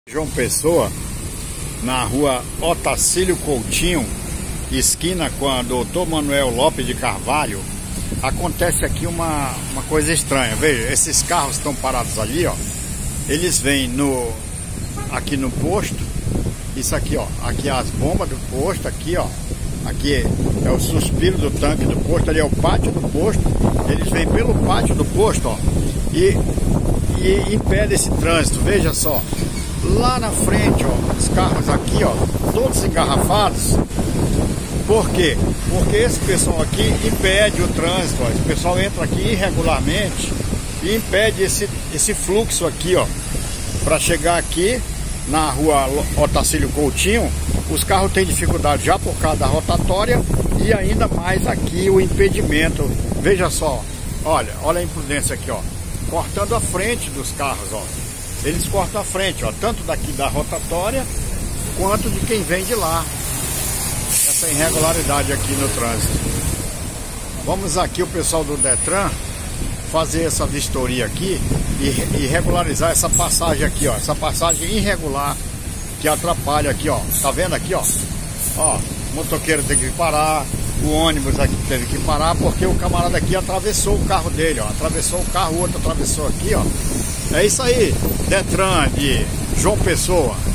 João Pessoa, na rua Otacílio Coutinho, esquina com a Dr. Manuel Lopes de Carvalho, acontece aqui uma coisa estranha. Veja, esses carros estão parados ali, ó. Eles vêm aqui no posto. Isso aqui, ó. Aqui é as bombas do posto, aqui, ó. Aqui é o suspiro do tanque do posto, ali é o pátio do posto. Eles vêm pelo pátio do posto, ó, e impede esse trânsito. Veja só. Lá na frente, ó, os carros aqui, ó, todos engarrafados. Por quê? Porque esse pessoal aqui impede o trânsito, ó. Esse pessoal entra aqui irregularmente e impede esse fluxo aqui, ó. Para chegar aqui na rua Otacílio Coutinho, os carros têm dificuldade já por causa da rotatória e ainda mais aqui o impedimento. Veja só, olha a imprudência aqui, ó, cortando a frente dos carros, ó. Eles cortam a frente, ó, tanto daqui da rotatória quanto de quem vem de lá. Essa irregularidade aqui no trânsito. Vamos aqui, o pessoal do Detran, fazer essa vistoria aqui e regularizar essa passagem aqui, ó. Essa passagem irregular que atrapalha aqui, ó. Tá vendo aqui, ó? Ó, o motoqueiro tem que parar, o ônibus aqui teve que parar porque o camarada aqui atravessou o carro dele, ó. Atravessou o carro, o outro atravessou aqui, ó. É isso aí, Detran de João Pessoa.